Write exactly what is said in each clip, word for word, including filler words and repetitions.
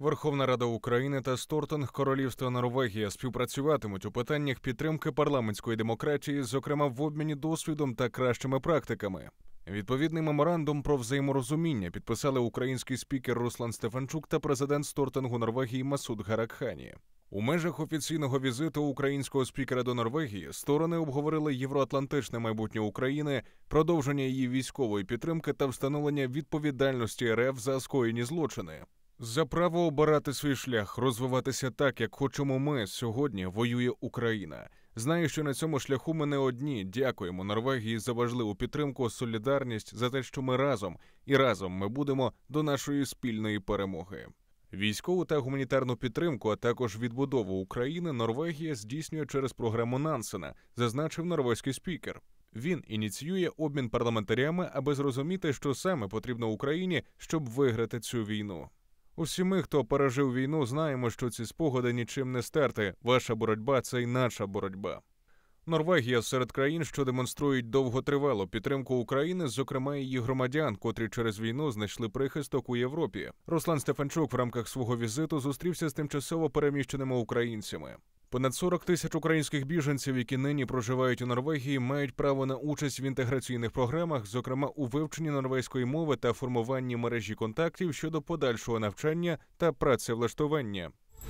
Верховна Рада України та Стортинг Королівства Норвегія співпрацюватимуть у питаннях підтримки парламентської демократії, зокрема в обміні досвідом та кращими практиками. Відповідний меморандум про взаєморозуміння підписали український спікер Руслан Стефанчук та президент Стортингу Норвегії Масуд Гаракхані. У межах офіційного візиту українського спікера до Норвегії сторони обговорили євроатлантичне майбутнє України, продовження її військової підтримки та встановлення відповідальності РФ за скоєні злочини. За право обирати свій шлях, розвиватися так, як хочемо ми, сьогодні воює Україна. Знаю, що на цьому шляху ми не одні. Дякуємо Норвегії за важливу підтримку, солідарність, за те, що ми разом. І разом ми будемо до нашої спільної перемоги. Військову та гуманітарну підтримку, а також відбудову України Норвегія здійснює через програму Нансена, зазначив норвезький спікер. Він ініціює обмін парламентарями, аби зрозуміти, що саме потрібно Україні, щоб виграти цю війну. Усі ми, хто пережив війну, знаємо, що ці спогади нічим не стерти. Ваша боротьба – це й наша боротьба. Норвегія серед країн, що демонструють довготривалу підтримку України, зокрема її громадян, котрі через війну знайшли прихисток у Європі. Руслан Стефанчук в рамках свого візиту зустрівся з тимчасово переміщеними українцями. Понад сорок тисяч українських біженців, які нині проживають у Норвегії, мають право на участь в інтеграційних програмах, зокрема у вивченні норвезької мови та формуванні мережі контактів щодо подальшого навчання та працевлаштування.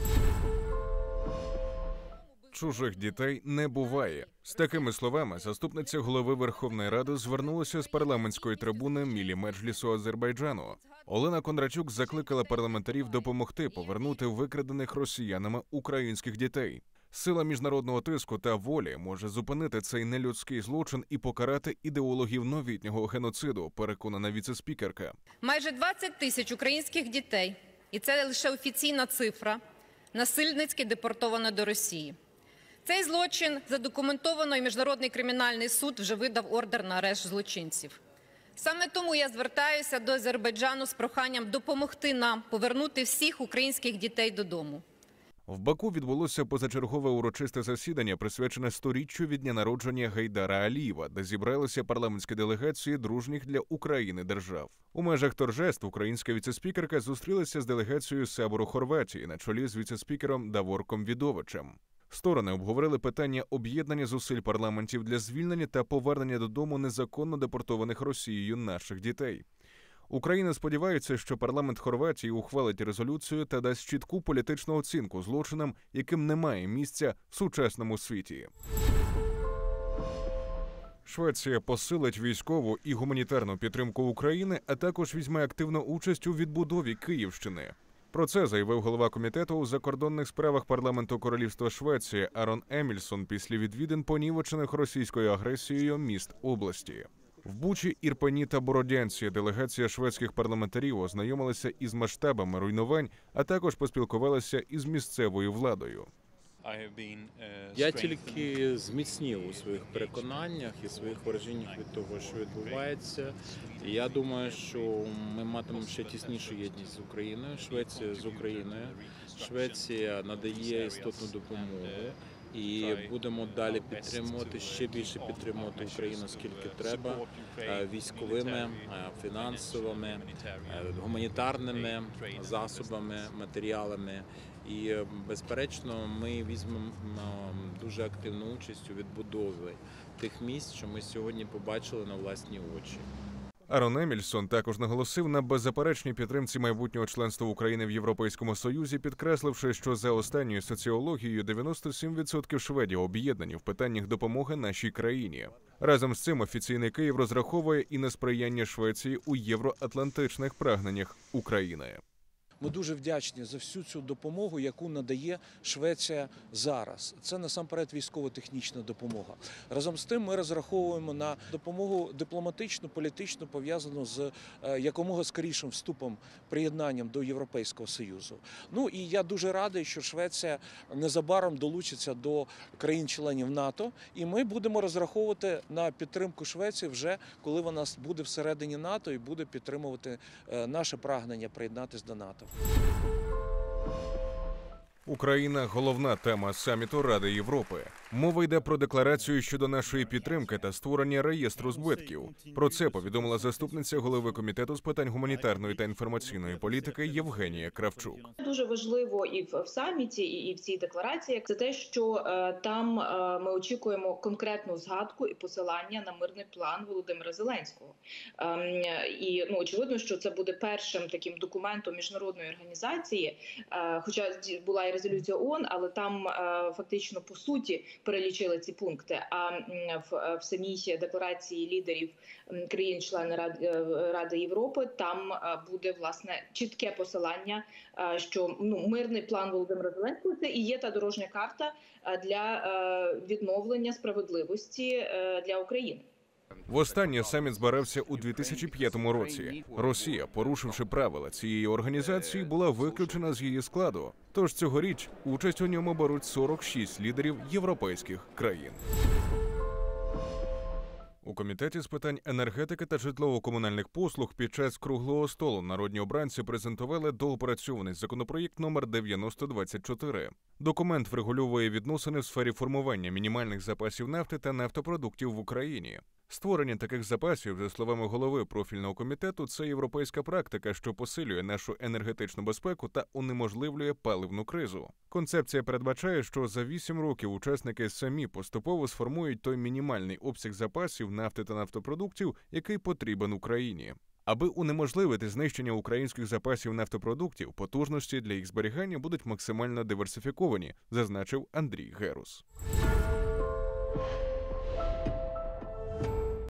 Чужих дітей не буває. З такими словами заступниця голови Верховної Ради звернулася з парламентської трибуни Мілі Меджлісу Азербайджану. Олена Кондрачук закликала парламентарів допомогти повернути викрадених росіянами українських дітей. Сила міжнародного тиску та волі може зупинити цей нелюдський злочин і покарати ідеологів новітнього геноциду, переконана віце-спікерка. Майже двадцять тисяч українських дітей, і це лише офіційна цифра, насильницьки депортовано до Росії. Цей злочин задокументовано, і Міжнародний кримінальний суд вже видав ордер на арешт злочинців. Саме тому я звертаюся до Азербайджану з проханням допомогти нам повернути всіх українських дітей додому. В Баку відбулося позачергове урочисте засідання, присвячене сторіччю від дня народження Гайдара Алієва, де зібралися парламентські делегації дружніх для України держав. У межах торжеств українська віце-спікерка зустрілася з делегацією Сабору Хорватії на чолі з віце-спікером Даворком Відовичем. Сторони обговорили питання об'єднання зусиль парламентів для звільнення та повернення додому незаконно депортованих Росією наших дітей. Україна сподівається, що парламент Хорватії ухвалить резолюцію та дасть чітку політичну оцінку злочинам, яким немає місця в сучасному світі. Швеція посилить військову і гуманітарну підтримку України, а також візьме активну участь у відбудові Київщини. Про це заявив голова комітету у закордонних справах парламенту Королівства Швеції Арон Емільсон після відвідин понівечених російською агресією міст області. В Бучі, Ірпені та Бородянці делегація шведських парламентарів ознайомилася із масштабами руйнувань, а також поспілкувалася із місцевою владою. Я тільки зміцнів у своїх переконаннях і своїх враженнях від того, що відбувається. І я думаю, що ми матимемо ще тіснішу єдність з Україною, Швеція з Україною. Швеція надає істотну допомогу. І будемо далі підтримувати, ще більше підтримувати Україну, скільки треба, військовими, фінансовими, гуманітарними засобами, матеріалами. І, безперечно, ми візьмемо дуже активну участь у відбудові тих місць, що ми сьогодні побачили на власні очі. Арон Емільсон також наголосив на беззаперечній підтримці майбутнього членства України в Європейському Союзі, підкресливши, що за останньою соціологією дев'яносто сім відсотків шведів об'єднані в питаннях допомоги нашій країні. Разом з цим офіційний Київ розраховує і на сприяння Швеції у євроатлантичних прагненнях України. Ми дуже вдячні за всю цю допомогу, яку надає Швеція зараз. Це насамперед військово-технічна допомога. Разом з тим ми розраховуємо на допомогу дипломатичну, політичну, пов'язану з якомога скорішим вступом, приєднанням до Європейського Союзу. Ну і я дуже радий, що Швеція незабаром долучиться до країн-членів НАТО, і ми будемо розраховувати на підтримку Швеції вже, коли вона буде всередині НАТО і буде підтримувати наше прагнення приєднатися до НАТО. Україна – головна тема саміту Ради Європи. Мова йде про декларацію щодо нашої підтримки та створення реєстру збитків. Про це повідомила заступниця голови комітету з питань гуманітарної та інформаційної політики Євгенія Кравчук. Дуже важливо і в, в саміті, і, і в цій декларації це те, що е, там е, ми очікуємо конкретну згадку і посилання на мирний план Володимира Зеленського. Е, і ну очевидно, що це буде першим таким документом міжнародної організації, е, хоча була і резолюція ООН, але там е, фактично по суті перелічили ці пункти. А в, в самій декларації лідерів країн-членів Ради, Ради Європи там буде власне чітке посилання, що ну мирний план Володимира Зеленського це і є та дорожня карта для відновлення справедливості для України. Востаннє саміт збирався у дві тисячі п'ятому році. Росія, порушивши правила цієї організації, була виключена з її складу. Тож цьогоріч участь у ньому беруть сорок шість лідерів європейських країн. У Комітеті з питань енергетики та житлово-комунальних послуг під час круглого столу народні обранці презентували доопрацьований законопроєкт номер дев'яносто двадцять чотири. Документ врегульовує відносини в сфері формування мінімальних запасів нафти та нафтопродуктів в Україні. Створення таких запасів, за словами голови профільного комітету, це європейська практика, що посилює нашу енергетичну безпеку та унеможливлює паливну кризу. Концепція передбачає, що за вісім років учасники самі поступово сформують той мінімальний обсяг запасів нафти та нафтопродуктів, який потрібен Україні. Аби унеможливити знищення українських запасів нафтопродуктів, потужності для їх зберігання будуть максимально диверсифіковані, зазначив Андрій Герус.